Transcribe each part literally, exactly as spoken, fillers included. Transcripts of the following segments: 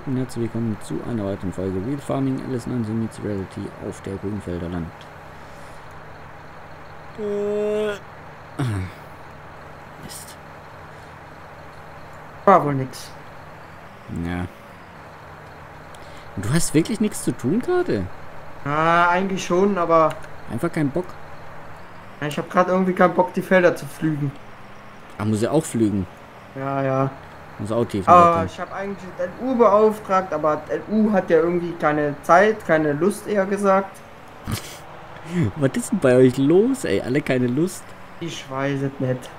und herzlich willkommen zu einer weiteren Folge Real Farming Alice neunzehn Meets Reality auf der Grünfelder Land. Äh. Mist. War wohl nix. Ja. Und du hast wirklich nichts zu tun gerade? Ah, eigentlich schon, aber Einfach keinen Bock? ich habe gerade irgendwie keinen Bock, die Felder zu pflügen. Ach, muss ja auch pflügen. Ja, ja. Muss auch tief. Aber ich habe eigentlich das L U beauftragt, aber das L U hat ja irgendwie keine Zeit, keine Lust eher gesagt. Was ist denn bei euch los, ey? Alle keine Lust? Ich weiß es nicht.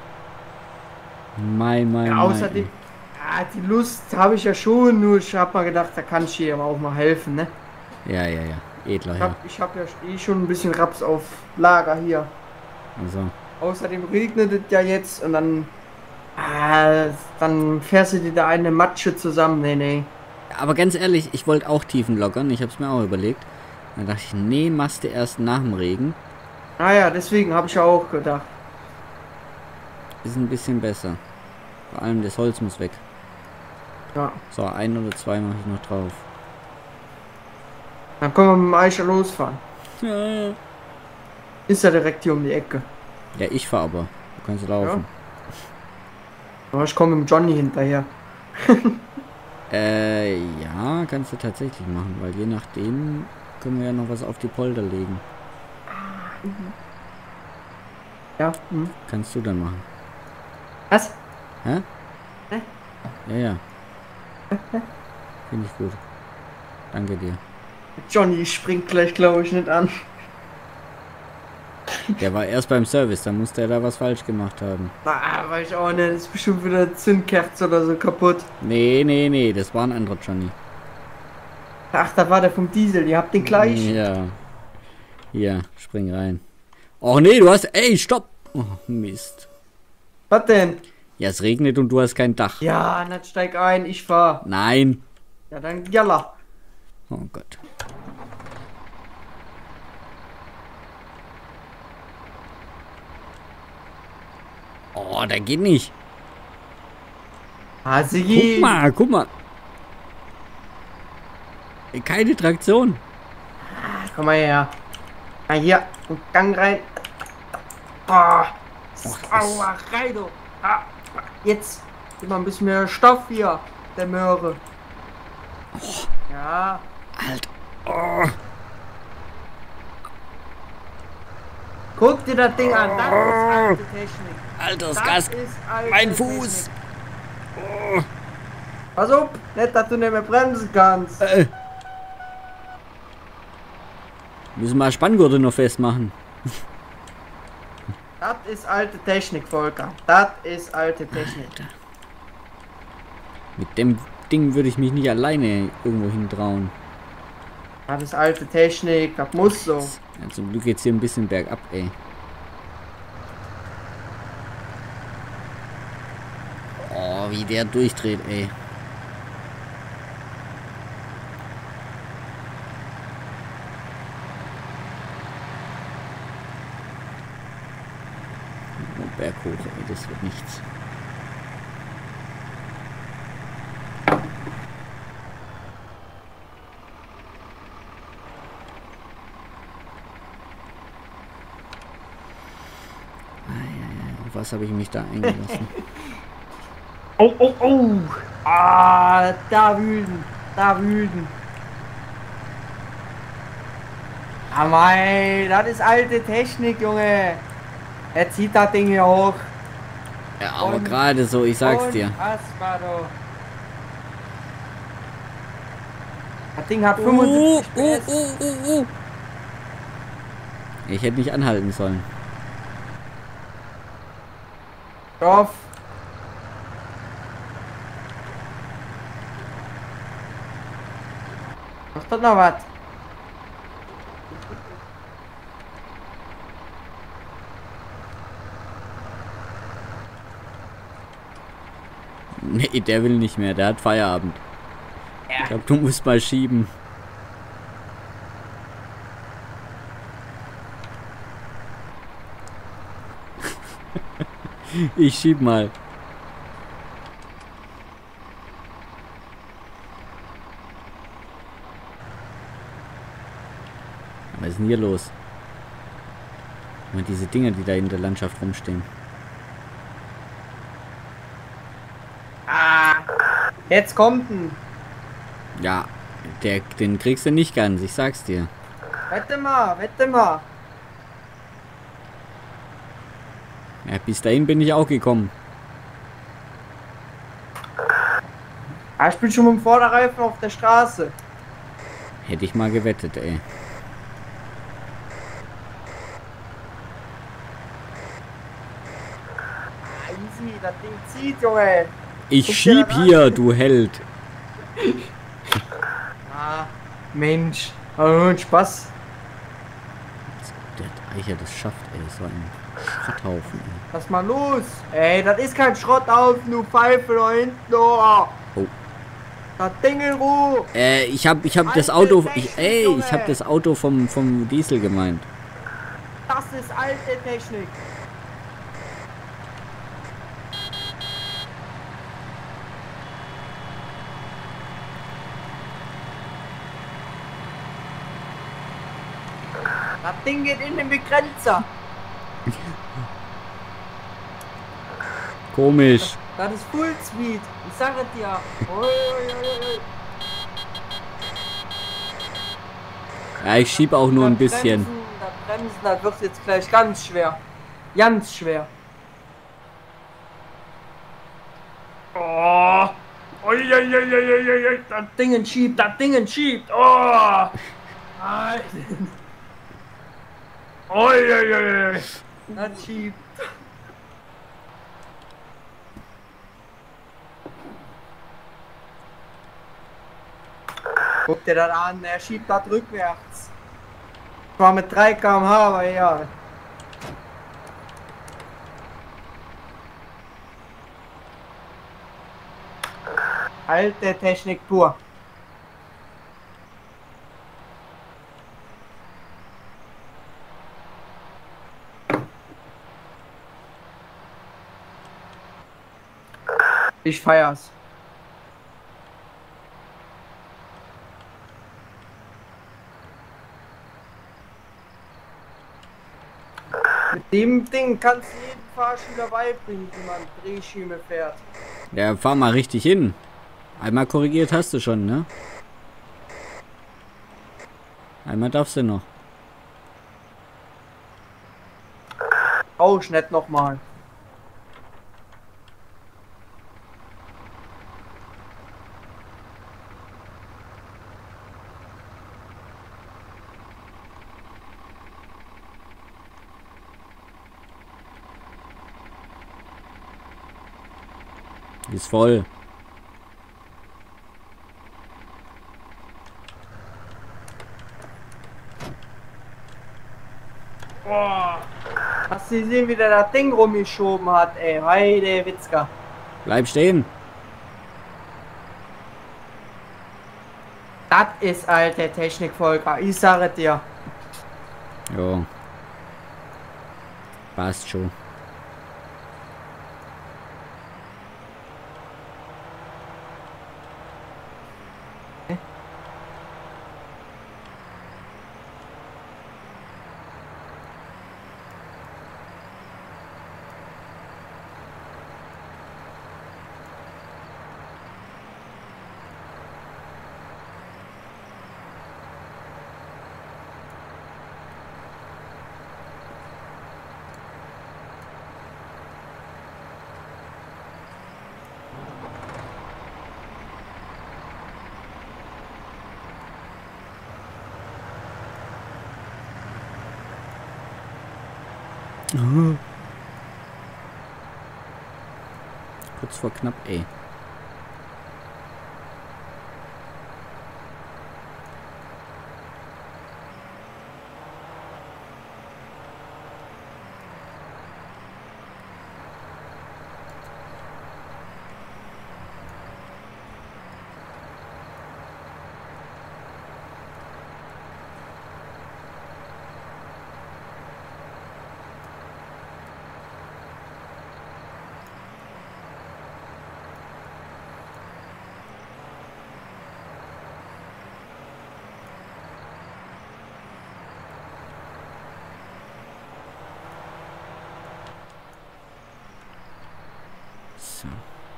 Mein, mein, Ja, mein. außerdem, ja, die Lust habe ich ja schon, nur ich habe mal gedacht, da kann ich hier auch mal helfen, ne? Ja, ja, ja. Edler, Ich ja. habe ich hab ja eh schon ein bisschen Raps auf Lager hier. Also. Außerdem regnet es ja jetzt und dann, ah, dann fährst du dir da eine Matsche zusammen, nee, nee. Aber ganz ehrlich, ich wollte auch Tiefen lockern. Ich habe es mir auch überlegt. Dann dachte ich, nee, machst du erst nach dem Regen. Naja, deswegen habe ich ja auch gedacht. Ist ein bisschen besser. Vor allem das Holz muss weg. Ja. So, ein oder zwei mache ich noch drauf. Dann können wir mit dem Eicher losfahren. Ja, Ist ja direkt hier um die Ecke. ja ich fahre aber. Du kannst laufen. Aber ich komme mit dem Johnny hinterher. Äh, ja, kannst du tatsächlich machen, weil je nachdem können wir ja noch was auf die Polder legen. Ja. Hm. Kannst du dann machen. Was? Hä? Hä? Ja, ja. Finde ich gut. Danke dir. Johnny springt gleich, glaube ich, nicht an. Der war erst beim Service, da musste er da was falsch gemacht haben. Na, weiß ich auch nicht. Ist bestimmt wieder Zündkerze oder so kaputt. Nee, nee, nee, das war ein anderer Johnny. Ach, da war der vom Diesel. Ihr habt den gleich. Ja. Hier, spring rein. Och nee, du hast... Ey, stopp! Oh, Mist. Was denn? Ja, es regnet und du hast kein Dach. Ja, dann steig ein. Ich fahr. Nein. Ja, dann jalla. Oh Gott. Oh, der geht nicht. Ah, Sigi. Guck mal, guck mal. Keine Traktion. Komm mal her. Mal hier. Und Gang rein. Ah. Aua, rein, du. Ah. Jetzt. Immer ein bisschen mehr Stoff hier. Der Möhre. Ja. Alter. Oh. Guck dir das Ding an. Das ist alte Technik. Alter, das Das Gas. ist alte Mein Fuß. Technik. Oh. Pass auf. Nicht, dass du nicht mehr bremsen kannst. Äh. Müssen wir Spanngurte noch festmachen. Das ist alte Technik, Volker. Das ist alte Technik. Alter. Mit dem Ding würde ich mich nicht alleine irgendwo hintrauen. Das ist alte Technik. Das muss so. Ja, zum Glück geht's hier ein bisschen bergab, ey. Oh, wie der durchdreht, ey. Oh, Berg hoch, ey, das wird nichts. Auf was habe ich mich da eingelassen? Oh, oh, oh. Ah, da wühlen. Da wühlen. Ah, mei, das ist alte Technik, Junge. Er zieht das Ding hier hoch. Ja, aber Und- gerade so, ich sag's dir. Unfassbar, du. Das Ding hat Oh, fünfundsiebzig oh, PS. oh, oh, oh. Ich hätte nicht anhalten sollen. Stoff. Macht das noch was? Nee, der will nicht mehr, der hat Feierabend. Ich glaube, du musst mal schieben. Ich schieb mal. Was ist denn hier los? Mal diese Dinger, die da in der Landschaft rumstehen. Ah, jetzt kommt ein. Ja, der, den kriegst du nicht ganz, ich sag's dir. Wette mal, wette mal. Ja, bis dahin bin ich auch gekommen. Ah, ich bin schon mit dem Vorderreifen auf der Straße. Hätte ich mal gewettet, ey. Ah, easy, das Ding zieht, Junge. Ich Guck dir schieb das an. hier, du Held. Ah, Mensch. Aber nur ein Spaß. Der Eicher das schafft, ey. So ein Schrotthaufen, ey. Lass mal los. Ey, das ist kein Schrotthaufen, du Pfeife da hinten. Oh. Oh. Das Ding in Ruhe. Äh, ich hab, ich hab das Alte Auto, Technik, ich, ey, Junge. ich hab das Auto vom, vom Diesel gemeint. Das ist alte Technik. Das Ding geht in den Begrenzer. Komisch. Das ist Full Speed. Ich sage es dir. Ui, ui, ui, ui. Ja, ich schieb auch nur ein Das bisschen. Bremsen, das Bremsen, das wird jetzt gleich ganz schwer. Ganz schwer. Oh. Ui, ui, ui, ui, ui, ui. Das Ding schiebt, das Ding schiebt. Oh. Alter. Ui, ui, ui, ui. Das schiebt. Guck dir das an, er schiebt das rückwärts. Zwar mit drei Kilometer pro Stunde, aber ja. Alte Technik pur. Ich feier's. Mit dem Ding kannst du jedem Fahrschüler beibringen, wie man Drehschüme fährt. Ja, fahr mal richtig hin. Einmal korrigiert hast du schon, ne? Einmal darfst du noch. Rausch nicht nochmal. Die ist voll. Boah. Hast du gesehen, wie der das Ding rumgeschoben hat, ey? Heide Witzka. Bleib stehen. Das ist alte Technik, Volker. Ich sage dir. Jo. Passt schon. Kurz vor knapp, ey. So.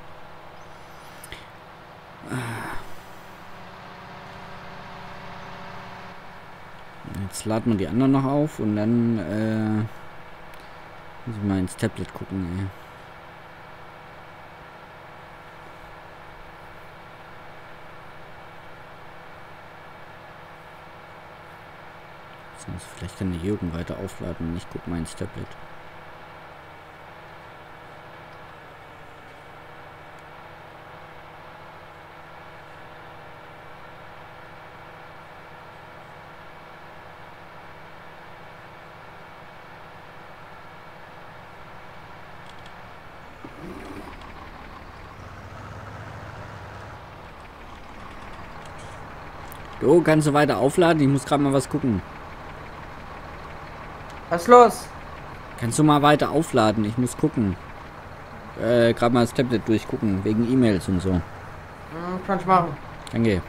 Jetzt laden wir die anderen noch auf und dann äh, muss ich mal ins Tablet gucken. Ey. Sonst vielleicht kann der Jürgen weiter aufladen und ich gucke mal ins Tablet. Jo, kannst du weiter aufladen? Ich muss gerade mal was gucken. Was ist los? Kannst du mal weiter aufladen? Ich muss gucken. Äh, gerade mal das Tablet durchgucken, wegen E-Mails und so. Hm, kann ich machen. Danke.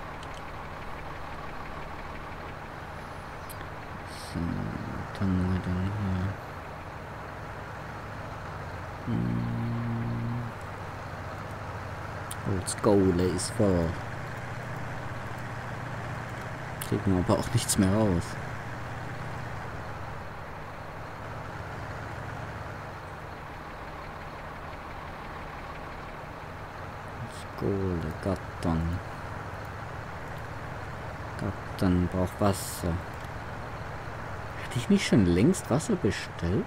So, dann haben wir dann hier. Hm. Let's go, der ist voll. Kriegen wir aber auch nichts mehr raus. Kohle, Gattern. Gattern braucht Wasser. Hatte ich nicht schon längst Wasser bestellt?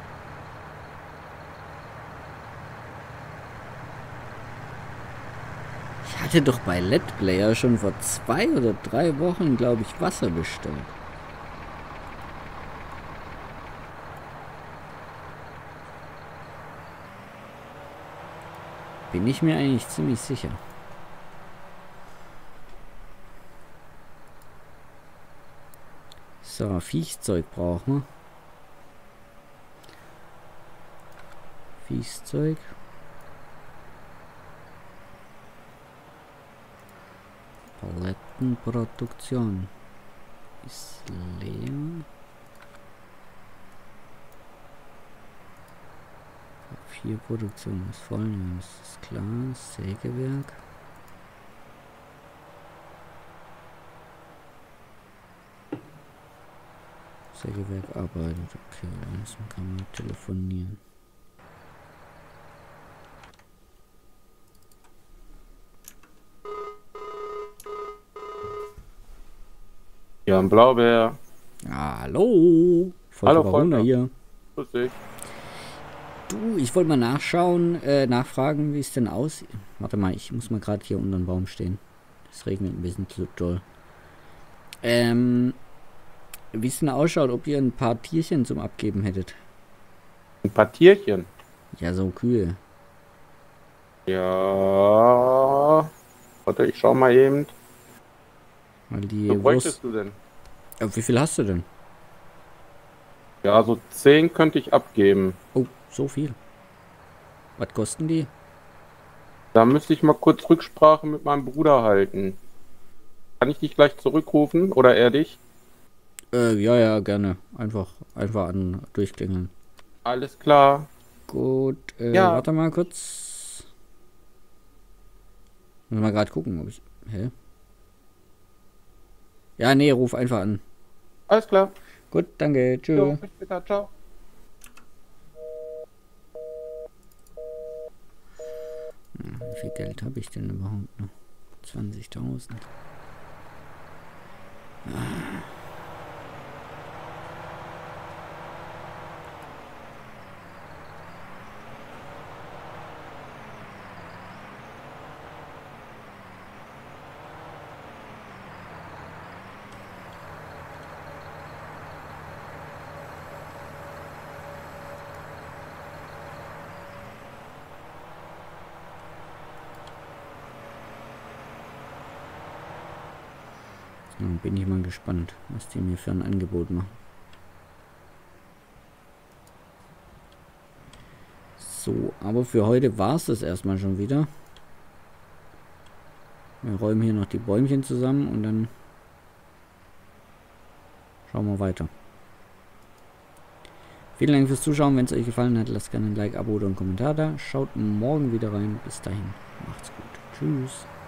Ich hatte doch bei Let's Player schon vor zwei oder drei Wochen, glaube ich, Wasser bestellt. Bin ich mir eigentlich ziemlich sicher. So, Viechzeug brauchen wir. Viechzeug. Palettenproduktion ist leer. Papierproduktion ist voll, das ist klar. Sägewerk. Sägewerk arbeitet, okay, dann kann man telefonieren. Ja, ein Blaubeer. Hallo, Hallo, Freunde. Hier. Grüß dich. Du, ich wollte mal nachschauen, äh, nachfragen, wie es denn aussieht. Warte mal, ich muss mal gerade hier unter dem Baum stehen. Es regnet ein bisschen zu doll. Ähm, wie es denn ausschaut, ob ihr ein paar Tierchen zum Abgeben hättet. Ein paar Tierchen. Ja, so Kühe. Ja. Warte, ich schau mal eben. Weil die Was Wurst... bräuchtest du denn? Ja, wie viel hast du denn? Ja, so zehn könnte ich abgeben. Oh, so viel. Was kosten die? Da müsste ich mal kurz Rücksprache mit meinem Bruder halten. Kann ich dich gleich zurückrufen oder er dich? Äh, ja, ja, gerne. Einfach, einfach an durchklingeln. Alles klar. Gut, äh, Ja. warte mal kurz. Muss mal gerade gucken, ob ich... Hä? Ja, nee, ruf einfach an. Alles klar. Gut, danke, tschüss. Jo, bis später. Ciao. Wie viel Geld habe ich denn überhaupt noch? zwanzigtausend. Ah. Ja, bin ich mal gespannt, was die mir für ein Angebot machen. So, aber für heute war es das erstmal schon wieder. Wir räumen hier noch die Bäumchen zusammen und dann schauen wir weiter. Vielen Dank fürs Zuschauen. Wenn es euch gefallen hat, lasst gerne ein Like, Abo oder einen Kommentar da. Schaut morgen wieder rein. Bis dahin. Macht's gut. Tschüss.